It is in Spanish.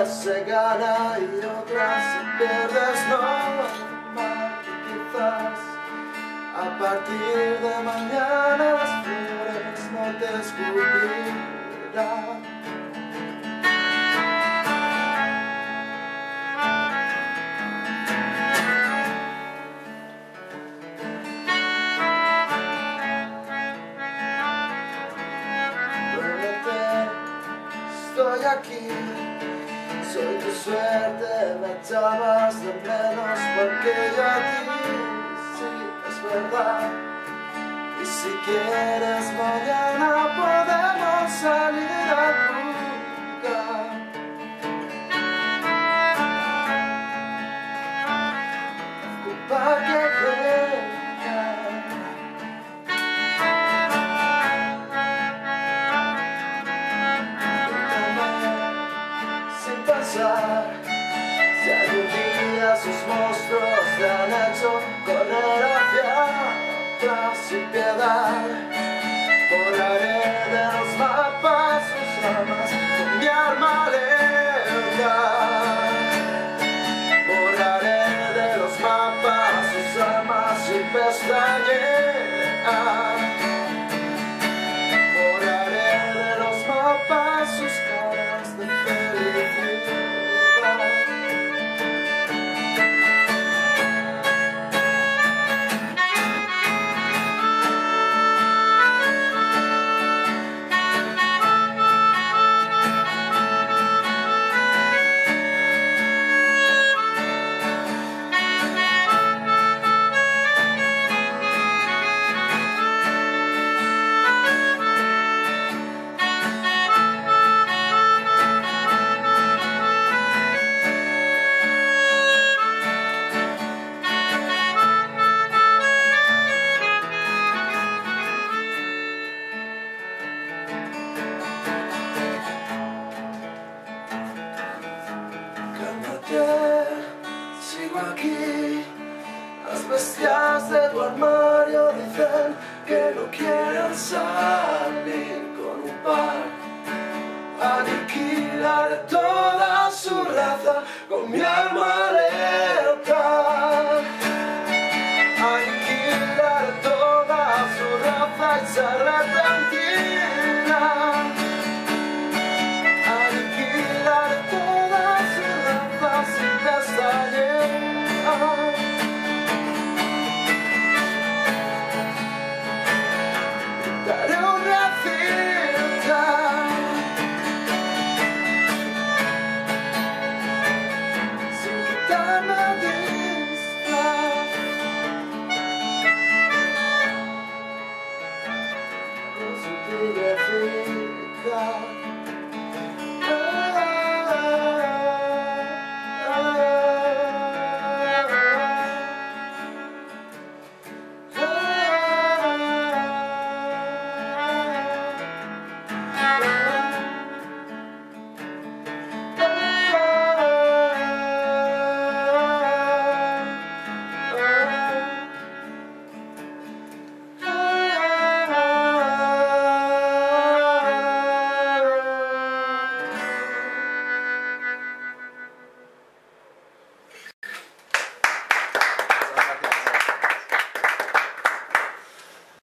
veces se gana y otras se pierdes, no normal que quizás a partir de mañana las flores no te escupirán. Estoy aquí, soy tu suerte, me echabas de menos porque yo a ti, sí, es verdad. Y si quieres mañana podemos salir a jugar. Culpa que si algún día sus monstruos te han hecho correr hacia atrás sin piedad, borraré de los mapas sus armas con mi arma letal. Borraré de los mapas sus armas sin pestañear. Borraré de los mapas sus caras de felicidad. Sigo aquí, las bestias de tu armario dicen que no quieren salir con un par. Aniquilaré toda su raza con mi arma